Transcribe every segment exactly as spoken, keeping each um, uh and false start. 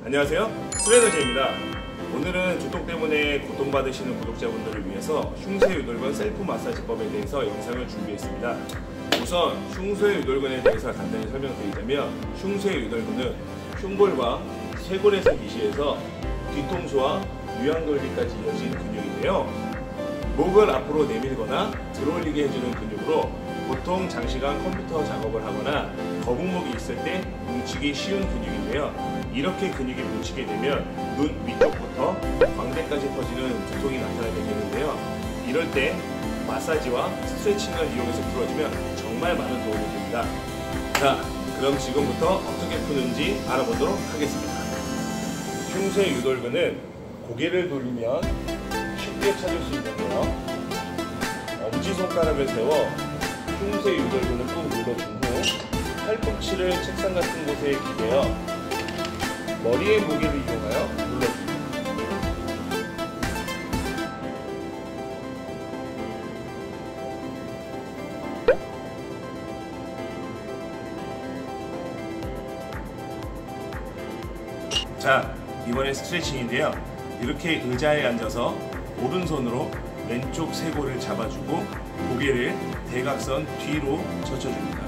안녕하세요, 트레이너제입니다. 오늘은 두통 때문에 고통받으시는 구독자분들을 위해서 흉쇄유돌근 셀프 마사지법에 대해서 영상을 준비했습니다. 우선 흉쇄유돌근에 대해서 간단히 설명드리자면, 흉쇄유돌근은 흉골과 쇄골에서 기시해서 뒤통수와 유양돌기까지 이어진 근육인데요, 목을 앞으로 내밀거나 들어올리게 해주는 근육으로 보통 장시간 컴퓨터 작업을 하거나 거북목이 있을 때 뭉치기 쉬운 근육인데요, 이렇게 근육이 뭉치게 되면 눈 위쪽부터 광대까지 퍼지는 두통이 나타나게 되는데요, 이럴 때 마사지와 스트레칭을 이용해서 풀어주면 정말 많은 도움이 됩니다. 자, 그럼 지금부터 어떻게 푸는지 알아보도록 하겠습니다. 흉쇄유돌근은 고개를 돌리면 쉽게 찾을 수 있는데요, 엄지손가락을 세워 흉쇄유돌근을 꾹 눌러준 후 팔꿈치를 책상 같은 곳에 기대어 머리의 무게를 이용하여 눌러줍니다. 자, 이번에 스트레칭인데요, 이렇게 의자에 앉아서 오른손으로 왼쪽 쇄골을 잡아주고 고개를 대각선 뒤로 젖혀줍니다.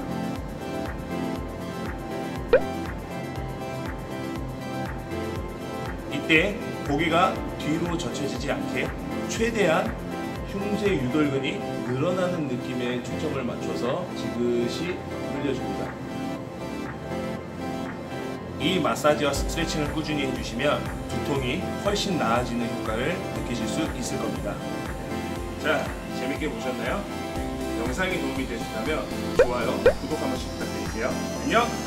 이때 고개가 뒤로 젖혀지지 않게 최대한 흉쇄유돌근이 늘어나는 느낌에 초점을 맞춰서 지그시 늘려줍니다. 이 마사지와 스트레칭을 꾸준히 해주시면 두통이 훨씬 나아지는 효과를 느끼실 수 있을 겁니다. 자, 재밌게 보셨나요? 영상이 도움이 되셨다면 좋아요, 구독 한 번씩 부탁드릴게요. 안녕!